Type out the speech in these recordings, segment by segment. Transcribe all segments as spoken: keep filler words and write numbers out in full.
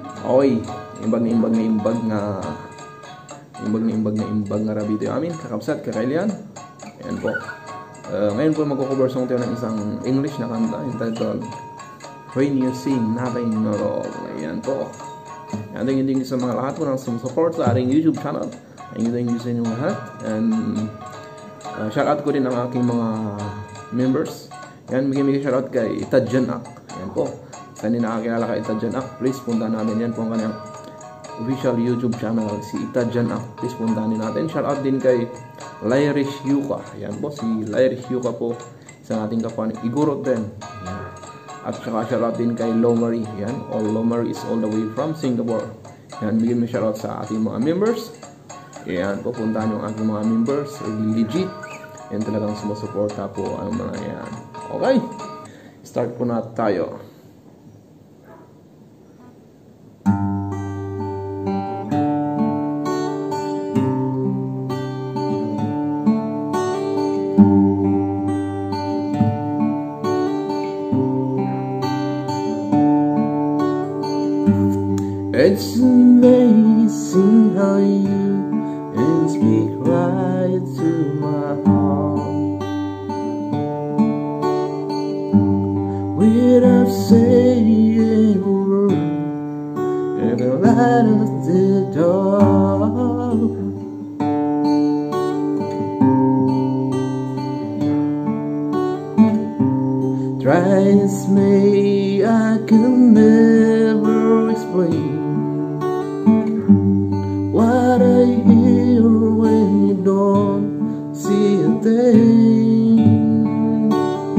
Okay, imbag na imbag na imbag nga imbag na imbag na imbag nga rabito amin, kakabsat, kakailian. Ayan po. Uh, ngayon po magkukover song tayo ng isang English na kanta entitled When You Sing Nothing At All. Ayan po. Ating hindi sa mga lahat po ng support sa ating YouTube channel. Thank you, thank you sa inyong lahat. And uh, shout out ko din ang aking mga members. Yan, bigay-bigay shout out kay Itadjanak. Yan po. Sa hindi nakakilala kay Itadjanak, please punta natin. Yan po ang kanyang official YouTube channel, si Itadjanak. Please puntahan din natin. Shout out din kay Lyrish Yuka. Yan po, si Lyrish Yuka po. Isang ating kapwa Igurot din. Yan. At saka shout out din kay Lomari. Yan, all Lomari is all the way from Singapore. Yan, bigyan mo shout out sa ating mga members. Yan, pupuntahan yung aking mga members. Legit. Yan talagang sumusuporta po ang mga yan. Okay. Start po na tayo. It's amazing how you can speak right to my heart without saying a word. You're the light of the dark. Try as may, I can never explain what I hear when you don't see a thing.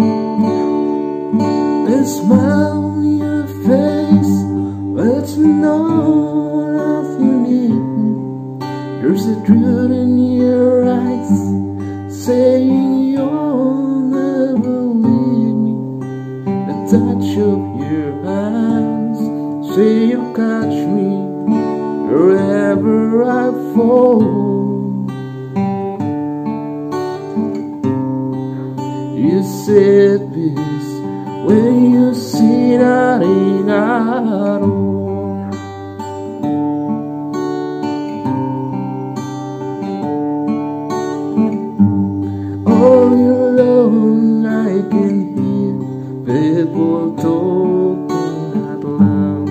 The smile on your face lets me know nothing need. There's a truth in your eyes saying you'll never leave me. The touch of your hands say you'll catch me wherever I fall. You said this when you see nothing at all. All alone I can hear people talking out loud.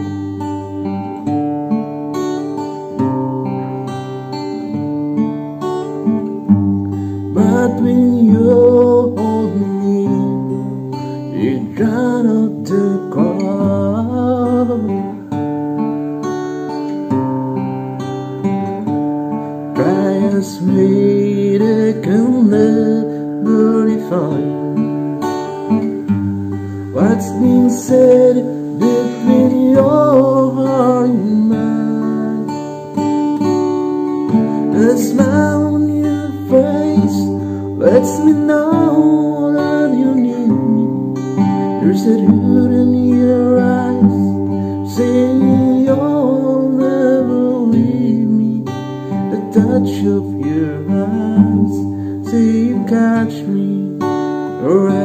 But when you hold me near, you drown out the crowd. Try as may, they can never define what's being said between your heart and mine. A smile on your face lets me know that you need me. There's a truth in your eyes saying you'll never leave me. The touch of your hands say you catch me.